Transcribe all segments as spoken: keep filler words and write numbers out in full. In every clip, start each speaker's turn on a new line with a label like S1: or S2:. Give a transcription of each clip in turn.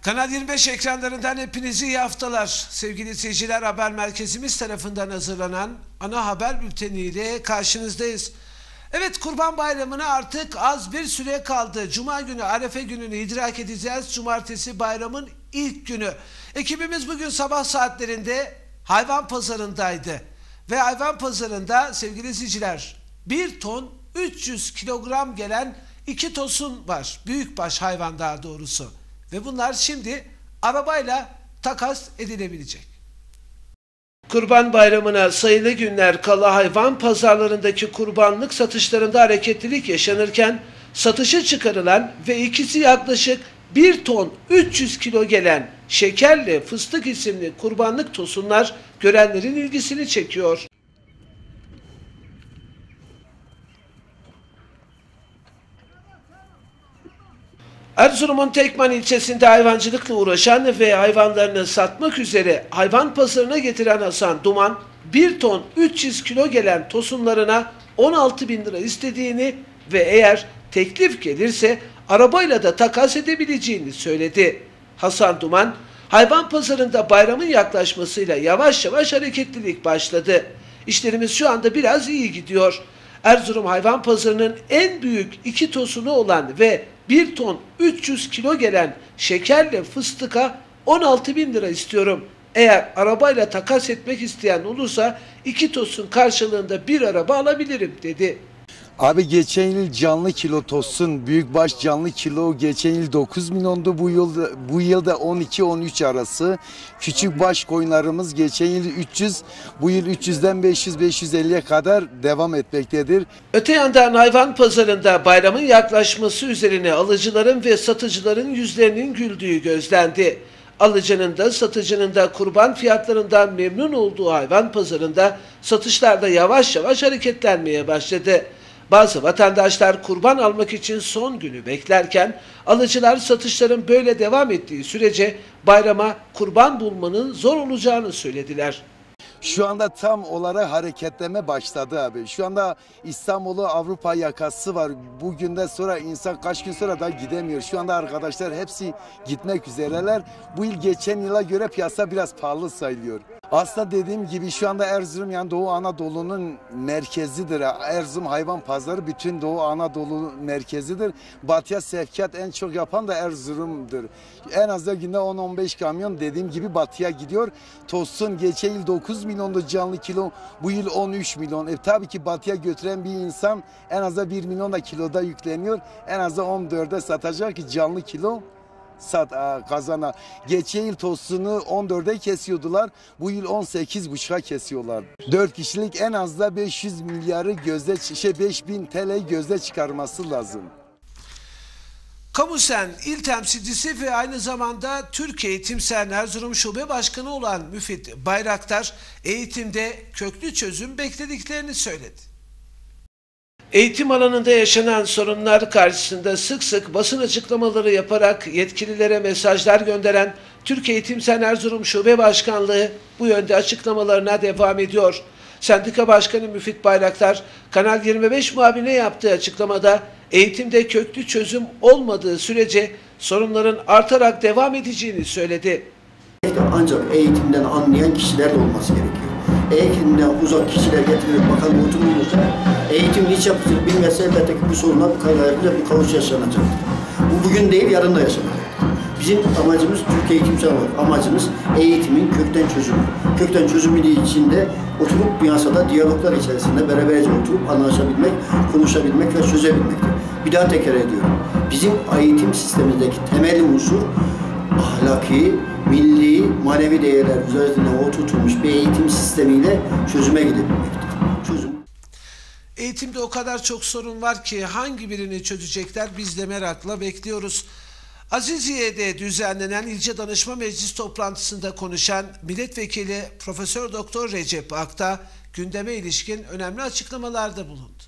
S1: Kanal yirmi beş ekranlarından hepinize iyi haftalar. Sevgili izleyiciler, haber merkezimiz tarafından hazırlanan ana haber bülteniyle karşınızdayız. Evet, Kurban Bayramı'na artık az bir süre kaldı. Cuma günü, Arefe gününü idrak edeceğiz. Cumartesi bayramın ilk günü. Ekibimiz bugün sabah saatlerinde hayvan pazarındaydı. Ve hayvan pazarında sevgili izleyiciler bir ton üç yüz kilogram gelen iki tosun var. Büyükbaş hayvan daha doğrusu. Ve bunlar şimdi arabayla takas edilebilecek. Kurban Bayramı'na sayılı günler kala hayvan pazarlarındaki kurbanlık satışlarında hareketlilik yaşanırken satışa çıkarılan ve ikisi yaklaşık bir ton üç yüz kilo gelen şekerle fıstık isimli kurbanlık tosunlar görenlerin ilgisini çekiyor. Erzurum'un Tekman ilçesinde hayvancılıkla uğraşan ve hayvanlarını satmak üzere hayvan pazarına getiren Hasan Duman, bir ton üç yüz kilo gelen tosunlarına on altı bin lira istediğini ve eğer teklif gelirse arabayla da takas edebileceğini söyledi. Hasan Duman, hayvan pazarında bayramın yaklaşmasıyla yavaş yavaş hareketlilik başladı. İşlerimiz şu anda biraz iyi gidiyor. Erzurum hayvan pazarının en büyük iki tosunu olan ve bir ton üç yüz kilo gelen şekerle fıstıka on altı bin lira istiyorum. Eğer arabayla takas etmek isteyen olursa iki tosun karşılığında bir araba alabilirim dedi.
S2: Abi geçen yıl canlı kilo tosun, büyükbaş canlı kilo geçen yıl dokuz milyondu, bu yıl bu yılda on iki on üç arası. Küçük baş koyunlarımız geçen yıl üç yüz, bu yıl üç yüzden beş yüz beş yüz elliye kadar devam etmektedir.
S1: Öte yandan hayvan pazarında bayramın yaklaşması üzerine alıcıların ve satıcıların yüzlerinin güldüğü gözlendi. Alıcının da satıcının da kurban fiyatlarından memnun olduğu hayvan pazarında satışlar da yavaş yavaş hareketlenmeye başladı. Bazı vatandaşlar kurban almak için son günü beklerken alıcılar satışların böyle devam ettiği sürece bayrama kurban bulmanın zor olacağını söylediler.
S2: Şu anda tam olarak hareketleme başladı abi. Şu anda İstanbul'u Avrupa yakası var. Bugünden sonra insan kaç gün sonra da gidemiyor. Şu anda arkadaşlar hepsi gitmek üzereler. Bu yıl geçen yıla göre piyasa biraz pahalı sayılıyor. Aslında dediğim gibi şu anda Erzurum yani Doğu Anadolu'nun merkezidir. Erzurum hayvan pazarı bütün Doğu Anadolu merkezidir. Batıya sevkiyat en çok yapan da Erzurum'dur. En az da günde on on beş kamyon dediğim gibi batıya gidiyor. Tosun geçen yıl dokuz milyondu canlı kilo, bu yıl on üç milyon. E, tabii ki batıya götüren bir insan en az da bir milyon da kiloda yükleniyor. En az da on dörde satacak ki canlı kilo sat a, kazana. Geçen yıl tosunu on dörde kesiyordular. Bu yıl on sekiz buçuğa kesiyorlar. dört kişilik en az da beş yüz milyarı gözde şey beş bin T L'yi gözde çıkarması lazım.
S1: Kamusen il temsilcisi ve aynı zamanda Türkiye Eğitimsel Erzurum Şube Başkanı olan Müfit Bayraktar eğitimde köklü çözüm beklediklerini söyledi. Eğitim alanında yaşanan sorunlar karşısında sık sık basın açıklamaları yaparak yetkililere mesajlar gönderen Türkiye Eğitimsel Erzurum Şube Başkanlığı bu yönde açıklamalarına devam ediyor. Sendika Başkanı Müfit Bayraktar, Kanal yirmi beş muhabirine yaptığı açıklamada eğitimde köklü çözüm olmadığı sürece sorunların artarak devam edeceğini söyledi.
S3: Ancak eğitimden anlayan kişiler de olması gerekiyor. Eğitimden uzak kişiler getirip bakalım oturulursa eğitim hiç yapılır bilmezse elbette ki bu sorunlar bu kadar bir kavuş yaşanacaktır. Bu bugün değil yarın da yaşanacaktır. Bizim amacımız Türkiye eğitimsel olarak amacımız eğitimin kökten çözümü. Kökten çözümü içinde oturup piyasada diyaloglar içerisinde beraberce oturup anlaşabilmek, konuşabilmek ve çözebilmektir. Bir daha tekrar ediyorum. Bizim eğitim sistemindeki temel unsur ahlaki, milli, manevi değerler üzerine oturtulmuş bir eğitim sistemiyle çözüme gidebilmektir. Çözüm.
S1: Eğitimde o kadar çok sorun var ki hangi birini çözecekler biz de merakla bekliyoruz. Aziziye'de düzenlenen İlçe Danışma Meclis toplantısında konuşan Milletvekili Profesör Doktor Recep Akta gündeme ilişkin önemli açıklamalarda bulundu.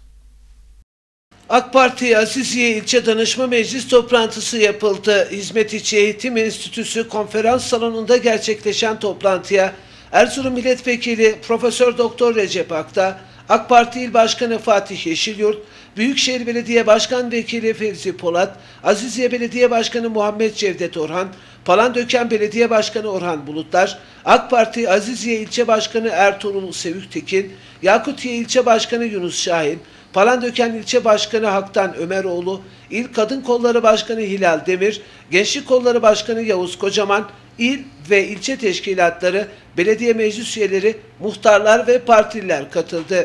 S1: AK Parti Aziziye İlçe Danışma Meclis toplantısı yapıldı. Hizmet İçi Eğitim Enstitüsü konferans salonunda gerçekleşen toplantıya Erzurum Milletvekili Profesör Doktor Recep Akta, AK Parti İl Başkanı Fatih Yeşilyurt, Büyükşehir Belediye Başkan Vekili Fevzi Polat, Aziziye Belediye Başkanı Muhammed Cevdet Orhan, Palandöken Belediye Başkanı Orhan Bulutlar, AK Parti Aziziye İlçe Başkanı Ertuğrul Sevüktekin, Yakutiye İlçe Başkanı Yunus Şahin, Palandöken İlçe Başkanı Haktan Ömeroğlu, İl Kadın Kolları Başkanı Hilal Demir, Gençlik Kolları Başkanı Yavuz Kocaman, il ve ilçe teşkilatları, belediye meclis üyeleri, muhtarlar ve partililer katıldı.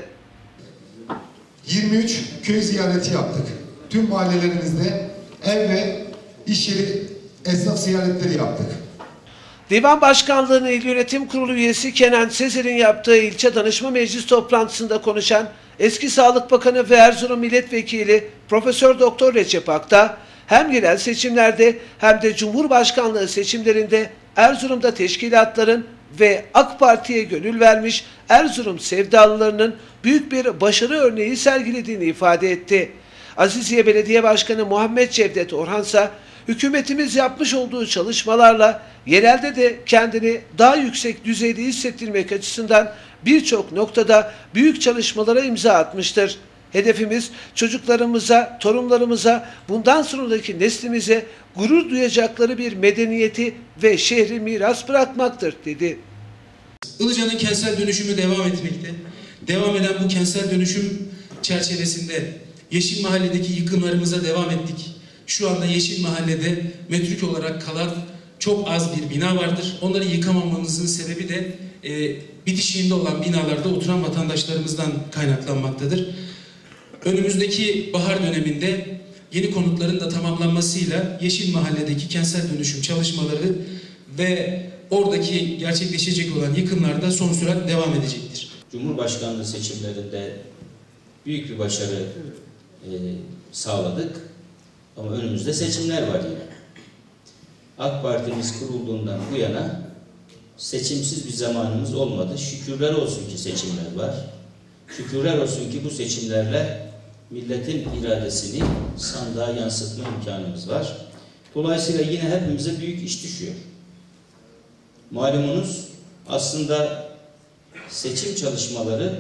S4: yirmi üç köy ziyareti yaptık. Tüm mahallelerimizde ev ve iş yeri esnaf ziyaretleri yaptık.
S1: Divan Başkanlığı'nın İl Yönetim Kurulu üyesi Kenan Sezer'in yaptığı ilçe danışma meclis toplantısında konuşan eski Sağlık Bakanı ve Erzurum Milletvekili Profesör Doktor Recep Akta, hem yerel seçimlerde hem de Cumhurbaşkanlığı seçimlerinde Erzurum'da teşkilatların ve AK Parti'ye gönül vermiş Erzurum sevdalılarının büyük bir başarı örneği sergilediğini ifade etti. Aziziye Belediye Başkanı Muhammed Cevdet Orhan ise hükümetimiz yapmış olduğu çalışmalarla yerelde de kendini daha yüksek düzeyde hissettirmek açısından birçok noktada büyük çalışmalara imza atmıştır. Hedefimiz çocuklarımıza, torunlarımıza, bundan sonraki neslimize gurur duyacakları bir medeniyeti ve şehri miras bırakmaktır, dedi.
S5: Ilıca'nın kentsel dönüşümü devam etmekte. Devam eden bu kentsel dönüşüm çerçevesinde Yeşil Mahalle'deki yıkımlarımıza devam ettik. Şu anda Yeşil Mahalle'de metrik olarak kalan çok az bir bina vardır. Onları yıkamamamızın sebebi de e, bitişiğinde olan binalarda oturan vatandaşlarımızdan kaynaklanmaktadır. Önümüzdeki bahar döneminde yeni konutların da tamamlanmasıyla Yeşil Mahalle'deki kentsel dönüşüm çalışmaları ve oradaki gerçekleşecek olan yıkımlar da son sürat devam edecektir.
S6: Cumhurbaşkanlığı seçimlerinde büyük bir başarı e, sağladık. Ama önümüzde seçimler var yine. AK Parti'miz kurulduğundan bu yana seçimsiz bir zamanımız olmadı. Şükürler olsun ki seçimler var. Şükürler olsun ki bu seçimlerle milletin iradesini sandığa yansıtma imkanımız var. Dolayısıyla yine hepimize büyük iş düşüyor. Malumunuz aslında seçim çalışmaları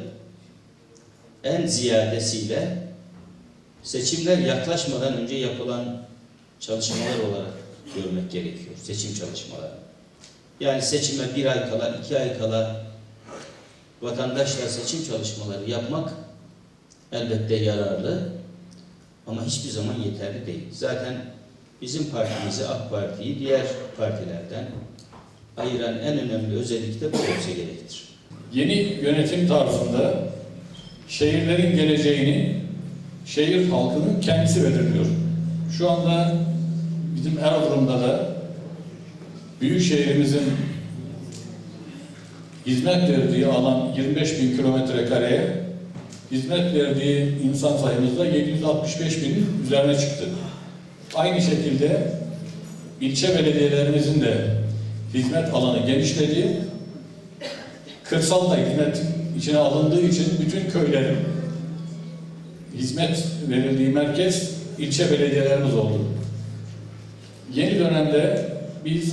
S6: en ziyadesiyle seçimler yaklaşmadan önce yapılan çalışmalar olarak görmek gerekiyor. Seçim çalışmaları. Yani seçime bir ay kala, iki ay kala vatandaşla seçim çalışmaları yapmak elbette yararlı ama hiçbir zaman yeterli değil. Zaten bizim partimizi, AK Parti'yi diğer partilerden ayıran en önemli özellik de bu olsa gerektir.
S7: Yeni yönetim tarzında şehirlerin geleceğini şehir halkının kendisi belirliyor. Şu anda bizim Erzurum'da da büyük şehrimizin hizmet verdiği alan yirmi beş bin kilometre kareye, hizmet verdiği insan sayımız da yedi yüz altmış beş binin üzerine çıktı. Aynı şekilde ilçe belediyelerimizin de hizmet alanı genişledi. Kırsal da hizmet içine alındığı için bütün köylerin hizmet verildiği merkez ilçe belediyelerimiz oldu. Yeni dönemde biz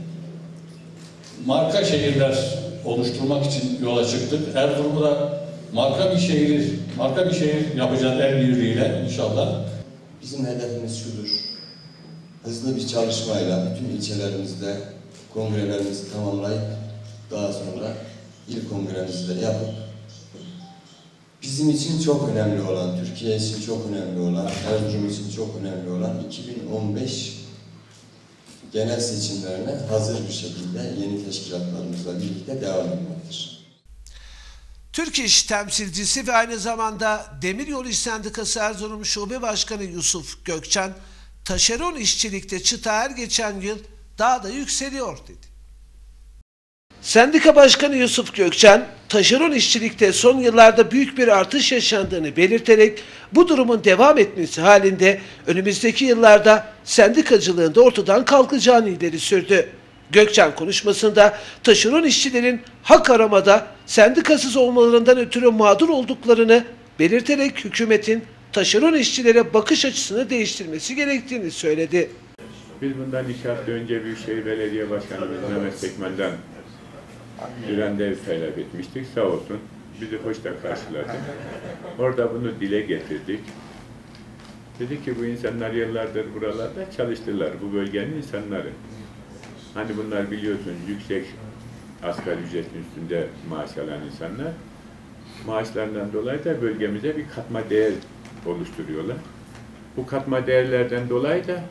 S7: marka şehirler oluşturmak için yola çıktık. Erzurum'u da marka bir şehir, marka bir şehir yapacağız el birliğiyle inşallah.
S8: Bizim hedefimiz şudur. Hızlı bir çalışmayla bütün ilçelerimizde kongrelerimizi tamamlayıp daha sonra il kongremizi de yapıp bizim için çok önemli olan, Türkiye için çok önemli olan, Erzurum için çok önemli olan iki bin on beş genel seçimlerine hazır bir şekilde yeni teşkilatlarımızla birlikte devam etmektir.
S1: Türk İş temsilcisi ve aynı zamanda Demiryolu İş Sendikası Erzurum Şube Başkanı Yusuf Gökçen, taşeron işçilikte çıta her geçen yıl daha da yükseliyor, dedi. Sendika Başkanı Yusuf Gökçen, taşeron işçilikte son yıllarda büyük bir artış yaşandığını belirterek bu durumun devam etmesi halinde önümüzdeki yıllarda sendikacılığın da ortadan kalkacağını ileri sürdü. Gökçen konuşmasında taşeron işçilerin hak aramada sendikasız olmalarından ötürü mağdur olduklarını belirterek hükümetin taşeron işçilere bakış açısını değiştirmesi gerektiğini söyledi.
S9: Biz bundan iki hafta önce Büyükşehir Belediye Başkanımız Mehmet Sekmen'den Düren'de talep etmiştik. Sağ olsun bizi hoşça karşıladı. Orada bunu dile getirdik. Dedi ki bu insanlar yıllardır buralarda çalıştılar, bu bölgenin insanları. Hani bunlar biliyorsun yüksek asgari ücretin üstünde maaş alan insanlar. Maaşlarından dolayı da bölgemize bir katma değer oluşturuyorlar. Bu katma değerlerden dolayı da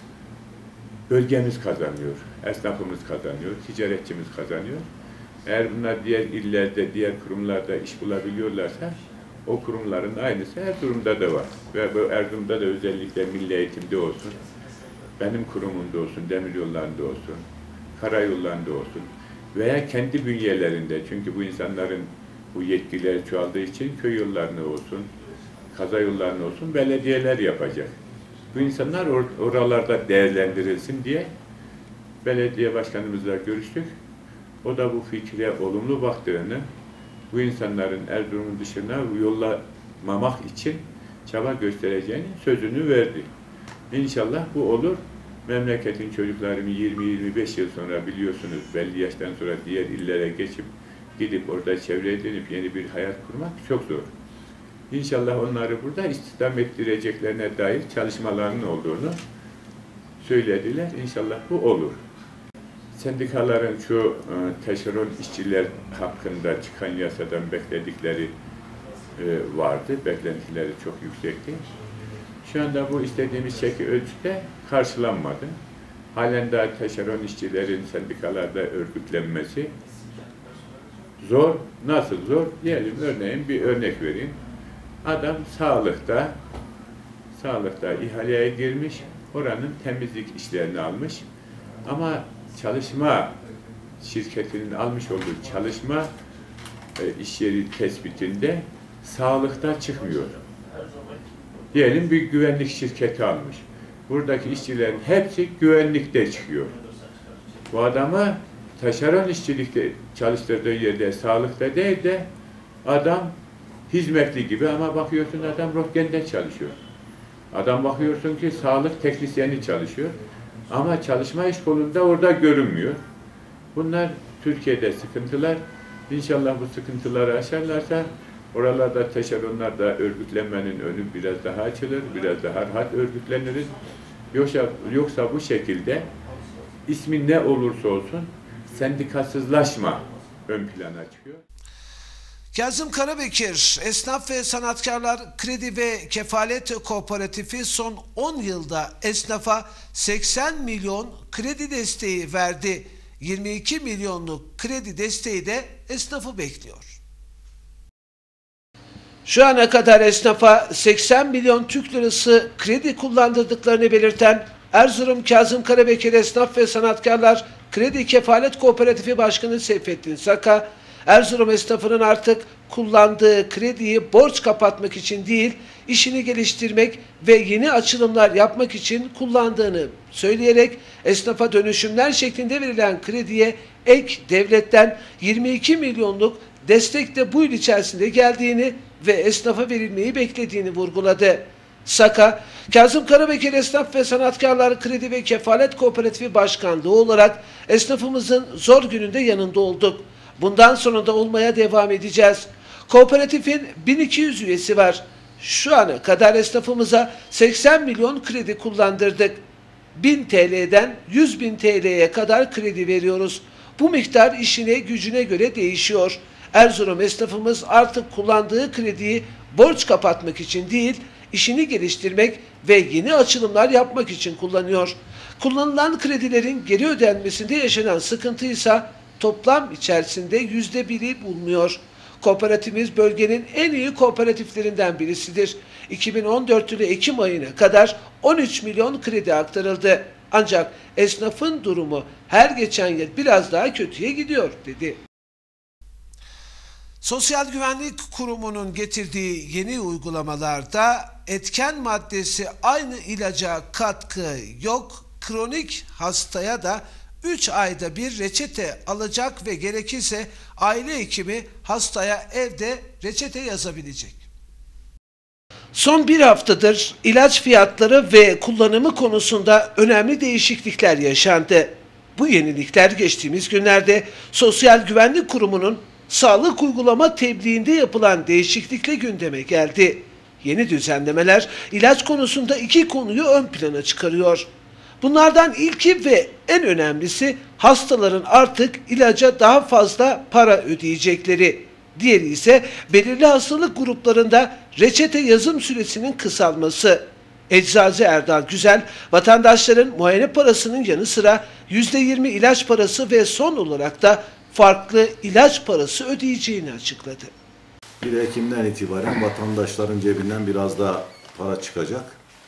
S9: bölgemiz kazanıyor, esnafımız kazanıyor, ticaretçimiz kazanıyor. Eğer bunlar diğer illerde, diğer kurumlarda iş bulabiliyorlarsa o kurumların aynısı Erzurum'da da var. Ve bu Erzurum'da da özellikle milli eğitimde olsun, benim kurumumda olsun, demiryollarında olsun, karayollarında olsun veya kendi bünyelerinde, çünkü bu insanların bu yetkileri çoğaldığı için köy yollarına olsun, kaza yollarına olsun belediyeler yapacak. Bu insanlar or oralarda değerlendirilsin diye belediye başkanımızla görüştük. O da bu fikre olumlu baktığını, bu insanların Erzurum'un dışına yollamamak için çaba göstereceğinin sözünü verdi. İnşallah bu olur. Memleketin çocuklarını yirmi yirmi beş yıl sonra biliyorsunuz belli yaştan sonra diğer illere geçip gidip orada çevre edinip yeni bir hayat kurmak çok zor. İnşallah onları burada istihdam ettireceklerine dair çalışmalarının olduğunu söylediler. İnşallah bu olur. Sendikaların şu taşeron işçiler hakkında çıkan yasadan bekledikleri vardı. Beklentileri çok yüksekti. Şu anda bu istediğimiz şekil ölçüde karşılanmadı. Halen daha taşeron işçilerin sendikalarda örgütlenmesi zor. Nasıl zor? Diyelim örneğin bir örnek vereyim. Adam sağlıkta, sağlıkta ihaleye girmiş, oranın temizlik işlerini almış. Ama çalışma şirketinin almış olduğu çalışma e, iş yeri tespitinde sağlıkta çıkmıyor. Diyelim bir güvenlik şirketi almış. Buradaki işçilerin hepsi güvenlikte çıkıyor. Bu adama taşeron işçilikte çalıştırdığı yerde sağlıkta değil de adam hizmetli gibi ama bakıyorsun adam röntgende çalışıyor. Adam bakıyorsun ki sağlık teknisyeni çalışıyor. Ama çalışma iş kolunda orada görünmüyor. Bunlar Türkiye'de sıkıntılar. İnşallah bu sıkıntıları aşarlarsa oralarda taşeronlarda örgütlenmenin önü biraz daha açılır, biraz daha rahat örgütleniriz. Yoksa, yoksa bu şekilde ismi ne olursa olsun sendikasızlaşma ön plana çıkıyor.
S1: Kazım Karabekir, Esnaf ve Sanatkarlar Kredi ve Kefalet Kooperatifi son on yılda esnafa seksen milyon kredi desteği verdi. yirmi iki milyonluk kredi desteği de esnafı bekliyor. Şu ana kadar esnafa seksen milyon Türk lirası kredi kullandırdıklarını belirten Erzurum Kazım Karabekir Esnaf ve Sanatkarlar Kredi Kefalet Kooperatifi Başkanı Seyfettin Saka, Erzurum esnafının artık kullandığı krediyi borç kapatmak için değil, işini geliştirmek ve yeni açılımlar yapmak için kullandığını söyleyerek esnafa dönüşümler şeklinde verilen krediye ek devletten yirmi iki milyonluk destek de bu yıl içerisinde geldiğini ve esnafa verilmeyi beklediğini vurguladı. Saka, Kazım Karabekir Esnaf ve Sanatkarlar Kredi ve Kefalet Kooperatifi Başkanlığı olarak esnafımızın zor gününde yanında olduk. Bundan sonra da olmaya devam edeceğiz. Kooperatifin bin iki yüz üyesi var. Şu ana kadar esnafımıza seksen milyon kredi kullandırdık. bin T L'den yüz bin T L'ye kadar kredi veriyoruz. Bu miktar işine gücüne göre değişiyor. Erzurum esnafımız artık kullandığı krediyi borç kapatmak için değil, işini geliştirmek ve yeni açılımlar yapmak için kullanıyor. Kullanılan kredilerin geri ödenmesinde yaşanan sıkıntı ise toplam içerisinde yüzde biri bulmuyor. Kooperatifimiz bölgenin en iyi kooperatiflerinden birisidir. iki bin on dört yılı Ekim ayına kadar on üç milyon kredi aktarıldı. Ancak esnafın durumu her geçen yıl biraz daha kötüye gidiyor dedi. Sosyal Güvenlik Kurumu'nun getirdiği yeni uygulamalarda etken maddesi aynı ilaca katkı yok, kronik hastaya da üç ayda bir reçete alacak ve gerekirse aile hekimi hastaya evde reçete yazabilecek. Son bir haftadır ilaç fiyatları ve kullanımı konusunda önemli değişiklikler yaşandı. Bu yenilikler geçtiğimiz günlerde Sosyal Güvenlik Kurumu'nun sağlık uygulama tebliğinde yapılan değişiklikle gündeme geldi. Yeni düzenlemeler ilaç konusunda iki konuyu ön plana çıkarıyor. Bunlardan ilki ve en önemlisi hastaların artık ilaca daha fazla para ödeyecekleri. Diğeri ise belirli hastalık gruplarında reçete yazım süresinin kısalması. Eczacı Erdal Güzel, vatandaşların muayene parasının yanı sıra yüzde yirmi ilaç parası ve son olarak da farklı ilaç parası ödeyeceğini açıkladı.
S10: bir Ekim'den itibaren vatandaşların cebinden biraz daha para çıkacak.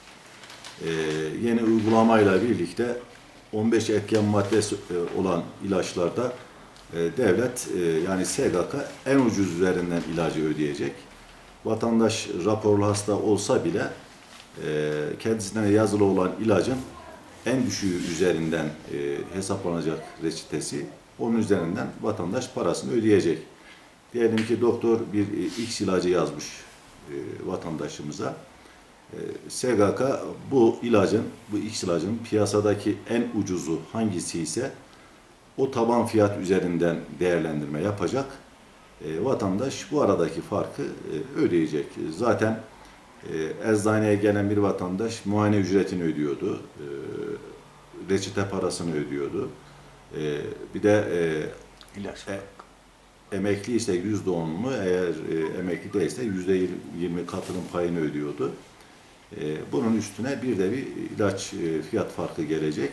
S10: Ee, yeni uygulamayla birlikte on beş etken maddesi olan ilaçlarda e, devlet e, yani S G K en ucuz üzerinden ilacı ödeyecek. Vatandaş raporlu hasta olsa bile e, kendisine yazılı olan ilacın en düşüğü üzerinden e, hesaplanacak reçetesi. Onun üzerinden vatandaş parasını ödeyecek. Diyelim ki doktor bir X ilacı yazmış e, vatandaşımıza. E, S G K bu ilacın, bu X ilacın piyasadaki en ucuzu hangisi ise o taban fiyat üzerinden değerlendirme yapacak. E, vatandaş bu aradaki farkı e, ödeyecek. Zaten e, eczaneye gelen bir vatandaş muayene ücretini ödüyordu. E, reçete parasını ödüyordu. E, bir de e, ilaç. E, emekli ise yüzde on mu, eğer e, emekli değilse yüzde yirmi katılım payını ödüyordu. E, bunun üstüne bir de bir ilaç e, fiyat farkı gelecek.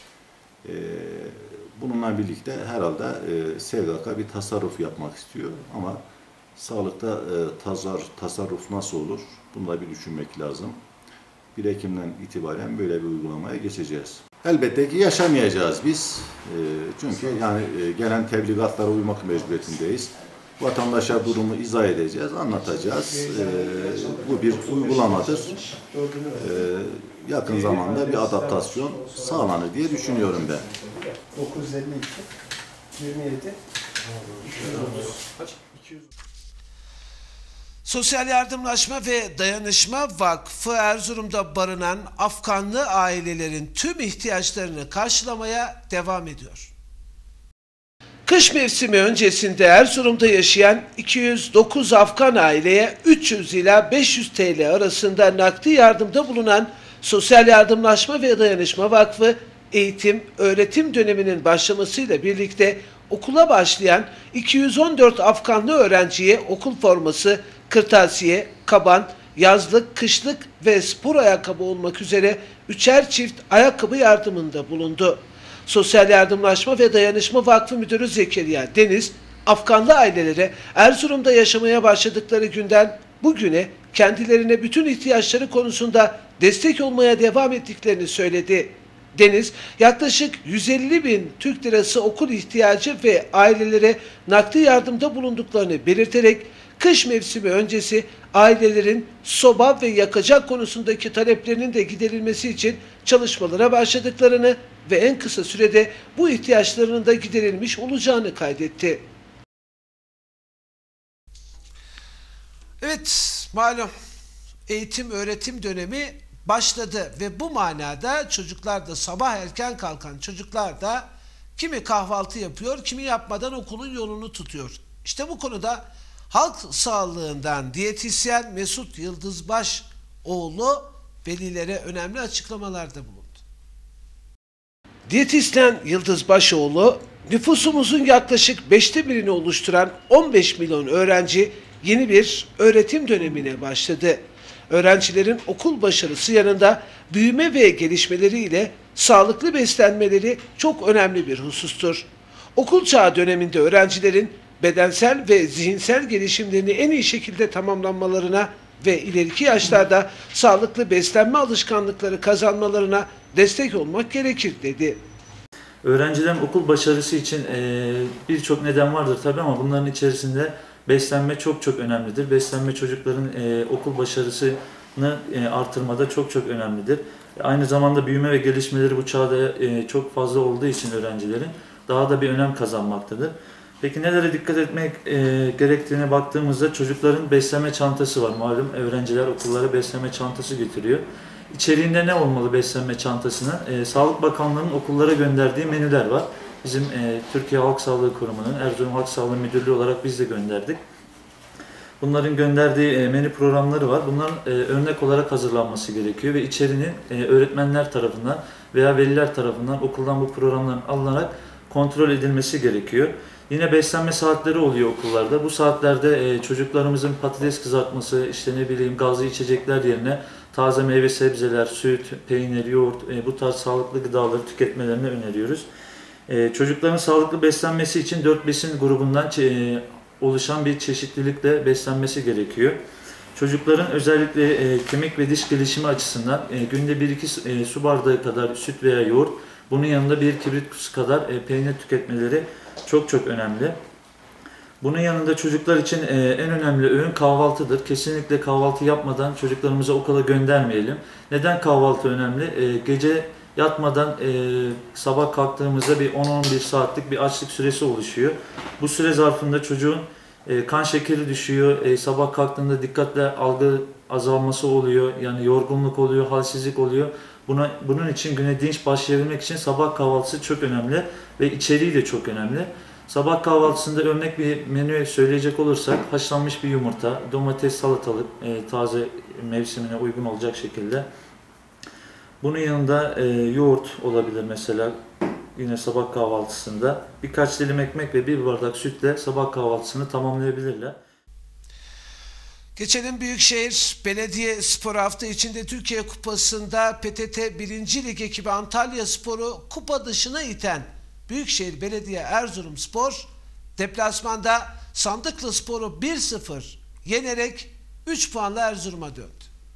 S10: E, bununla birlikte herhalde e, S G K bir tasarruf yapmak istiyor ama sağlıkta e, tasar, tasarruf nasıl olur? Bunu da bir düşünmek lazım. bir Ekim'den itibaren böyle bir uygulamaya geçeceğiz. Elbette ki yaşamayacağız biz. E, çünkü yani e, gelen tebligatlara uymak mecburiyetindeyiz. Vatandaşa durumu izah edeceğiz, anlatacağız. E, bu bir uygulamadır. E, yakın zamanda bir adaptasyon sağlanır diye düşünüyorum ben.
S11: dokuz yüz elli iki, yirmi yedi, iki yüz.
S1: Sosyal Yardımlaşma ve Dayanışma Vakfı Erzurum'da barınan Afganlı ailelerin tüm ihtiyaçlarını karşılamaya devam ediyor. Kış mevsimi öncesinde Erzurum'da yaşayan iki yüz dokuz Afgan aileye üç yüz ila beş yüz TL arasında nakdi yardımda bulunan Sosyal Yardımlaşma ve Dayanışma Vakfı, eğitim, öğretim döneminin başlamasıyla birlikte okula başlayan iki yüz on dört Afganlı öğrenciye okul forması, kırtasiye, kaban, yazlık, kışlık ve spor ayakkabı olmak üzere üçer çift ayakkabı yardımında bulundu. Sosyal Yardımlaşma ve Dayanışma Vakfı Müdürü Zekeriya Deniz, Afganlı ailelere Erzurum'da yaşamaya başladıkları günden bugüne kendilerine bütün ihtiyaçları konusunda destek olmaya devam ettiklerini söyledi. Deniz, yaklaşık yüz elli bin Türk lirası okul ihtiyacı ve ailelere nakdi yardımda bulunduklarını belirterek, kış mevsimi öncesi ailelerin soba ve yakacak konusundaki taleplerinin de giderilmesi için çalışmalara başladıklarını ve en kısa sürede bu ihtiyaçlarının da giderilmiş olacağını kaydetti. Evet, malum eğitim öğretim dönemi başladı ve bu manada çocuklar da, sabah erken kalkan çocuklar da kimi kahvaltı yapıyor, kimi yapmadan okulun yolunu tutuyor. İşte bu konuda halk sağlığından diyetisyen Mesut Yıldızbaşoğlu velilere önemli açıklamalarda bulundu. Diyetisyen Yıldızbaşoğlu, nüfusumuzun yaklaşık beşte birini oluşturan on beş milyon öğrenci yeni bir öğretim dönemine başladı. Öğrencilerin okul başarısı yanında büyüme ve gelişmeleriyle sağlıklı beslenmeleri çok önemli bir husustur. Okul çağı döneminde öğrencilerin bedensel ve zihinsel gelişimlerini en iyi şekilde tamamlanmalarına ve ileriki yaşlarda sağlıklı beslenme alışkanlıkları kazanmalarına destek olmak gerekir dedi.
S12: Öğrencilerin okul başarısı için e, birçok neden vardır tabii ama bunların içerisinde beslenme çok çok önemlidir. Beslenme çocukların e, okul başarısını e, artırmada çok çok önemlidir. Aynı zamanda büyüme ve gelişmeleri bu çağda e, çok fazla olduğu için öğrencilerin daha da bir önem kazanmaktadır. Peki nelere dikkat etmek e, gerektiğine baktığımızda çocukların beslenme çantası var. Malum öğrenciler okullara beslenme çantası getiriyor. İçeriğinde ne olmalı beslenme çantasının? E, Sağlık Bakanlığı'nın okullara gönderdiği menüler var. Bizim e, Türkiye Halk Sağlığı Kurumu'nun Erzurum Halk Sağlığı Müdürlüğü olarak biz de gönderdik. Bunların gönderdiği e, menü programları var. Bunların e, örnek olarak hazırlanması gerekiyor ve içeriğinin e, öğretmenler tarafından veya veliler tarafından okuldan bu programların alınarak kontrol edilmesi gerekiyor. Yine beslenme saatleri oluyor okullarda. Bu saatlerde e, çocuklarımızın patates kızartması, işte ne bileyim gazlı içecekler yerine taze meyve sebzeler, süt, peynir, yoğurt e, bu tarz sağlıklı gıdaları tüketmelerini öneriyoruz. E, çocukların sağlıklı beslenmesi için dört besin grubundan e, oluşan bir çeşitlilikle beslenmesi gerekiyor. Çocukların özellikle e, kemik ve diş gelişimi açısından e, günde bir iki e, su bardağı kadar süt veya yoğurt, bunun yanında bir kibrit kutusu kadar e, peynir tüketmeleri çok çok önemli. Bunun yanında çocuklar için e, en önemli öğün kahvaltıdır. Kesinlikle kahvaltı yapmadan çocuklarımızı okula göndermeyelim. Neden kahvaltı önemli? E, gece yatmadan e, sabah kalktığımızda bir on on bir saatlik bir açlık süresi oluşuyor. Bu süre zarfında çocuğun e, kan şekeri düşüyor, e, sabah kalktığında dikkatle algı azalması oluyor, yani yorgunluk oluyor, halsizlik oluyor. Buna, bunun için güne dinç başlayabilmek için sabah kahvaltısı çok önemli ve içeriği de çok önemli. Sabah kahvaltısında örnek bir menü söyleyecek olursak haşlanmış bir yumurta, domates, salatalık, e, taze mevsimine uygun olacak şekilde. Bunun yanında e, yoğurt olabilir mesela yine sabah kahvaltısında. Birkaç dilim ekmek ve bir bardak sütle sabah kahvaltısını tamamlayabilirler.
S1: Geçelim Büyükşehir Belediye Spor hafta içinde Türkiye Kupası'nda P T T birinci Lig ekibi Antalya Spor'u kupa dışına iten Büyükşehir Belediye Erzurumspor deplasmanda Sandıklı Spor'u bir sıfır yenerek üç puanla Erzurum'a döndü.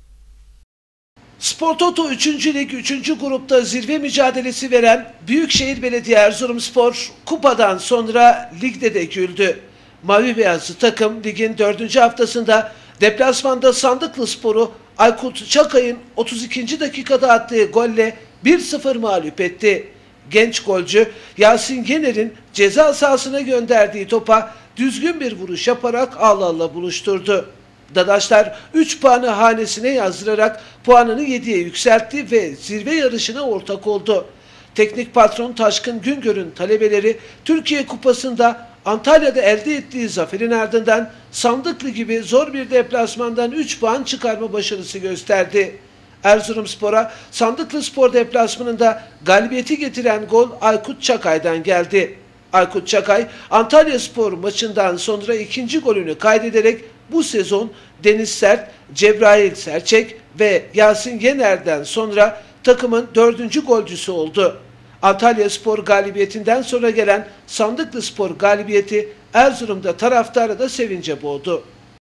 S1: Spor Toto üçüncü Lig üçüncü grupta zirve mücadelesi veren Büyükşehir Belediye Erzurumspor kupadan sonra ligde de güldü. Mavi beyazlı takım ligin dördüncü haftasında deplasmanda Sandıklı Spor'u Aykut Çakay'ın otuz ikinci dakikada attığı golle bir sıfır mağlup etti. Genç golcü Yasin Yener'in ceza sahasına gönderdiği topa düzgün bir vuruş yaparak Ağlal'la buluşturdu. Dadaşlar üç puanı hanesine yazdırarak puanını yediye yükseltti ve zirve yarışına ortak oldu. Teknik patron Taşkın Güngör'ün talebeleri Türkiye Kupası'nda Antalya'da elde ettiği zaferin ardından Sandıklı gibi zor bir deplasmandan üç puan çıkarma başarısı gösterdi. Erzurumspor'a Sandıklıspor deplasmanında galibiyeti getiren gol Aykut Çakay'dan geldi. Aykut Çakay, Antalyaspor maçından sonra ikinci golünü kaydederek bu sezon Deniz Sert, Cebrail Serçek ve Yasin Yener'den sonra takımın dördüncü golcüsü oldu. Antalyaspor galibiyetinden sonra gelen Sandıklıspor galibiyeti Erzurum'da taraftarı da sevince boğdu.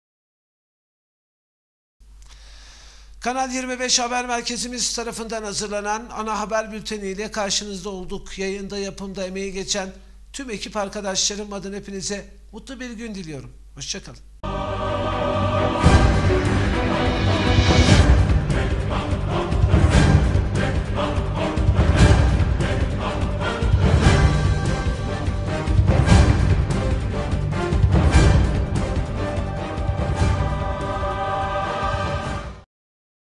S1: Kanal yirmi beş Haber Merkezimiz tarafından hazırlanan ana haber bülteniyle karşınızda olduk. Yayında, yapımda emeği geçen tüm ekip arkadaşlarım adına hepinize mutlu bir gün diliyorum. Hoşça kalın.